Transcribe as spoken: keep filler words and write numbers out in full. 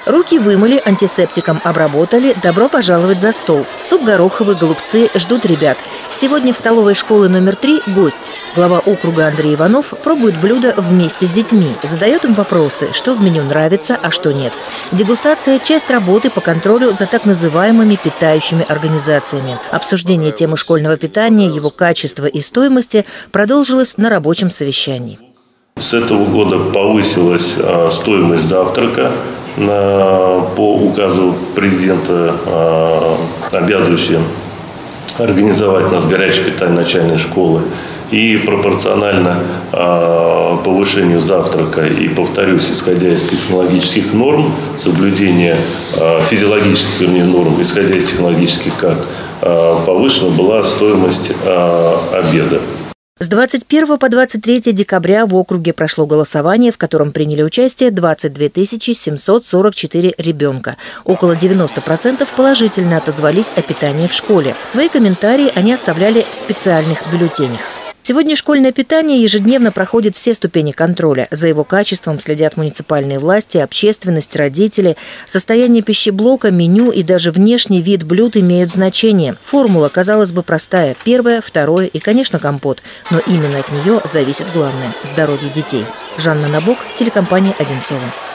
Руки вымыли, антисептиком обработали, добро пожаловать за стол. Суп гороховый, голубцы ждут ребят. Сегодня в столовой школы номер три гость. Глава округа Андрей Иванов пробует блюда вместе с детьми. Задает им вопросы, что в меню нравится, а что нет. Дегустация – часть работы по контролю за так называемыми питающими организациями. Обсуждение темы школьного питания, его качества и стоимости продолжилось на рабочем совещании. С этого года повысилась а, стоимость завтрака на, по указу президента, а, обязывающая организовать у нас горячее питание начальной школы. И пропорционально а, повышению завтрака, и, повторюсь, исходя из технологических норм, соблюдения а, физиологических, вернее, норм, исходя из технологических, как а, повышена была стоимость а, обеда. С двадцать первого по двадцать третье декабря в округе прошло голосование, в котором приняли участие двадцать две тысячи семьсот сорок четыре ребенка. Около девяноста процентов положительно отозвались о питании в школе. Свои комментарии они оставляли в специальных бюллетенях. Сегодня школьное питание ежедневно проходит все ступени контроля. За его качеством следят муниципальные власти, общественность, родители. Состояние пищеблока, меню и даже внешний вид блюд имеют значение. Формула, казалось бы, простая. Первое, второе и, конечно, компот. Но именно от нее зависит главное – здоровье детей. Жанна Набок, телекомпания «Одинцово».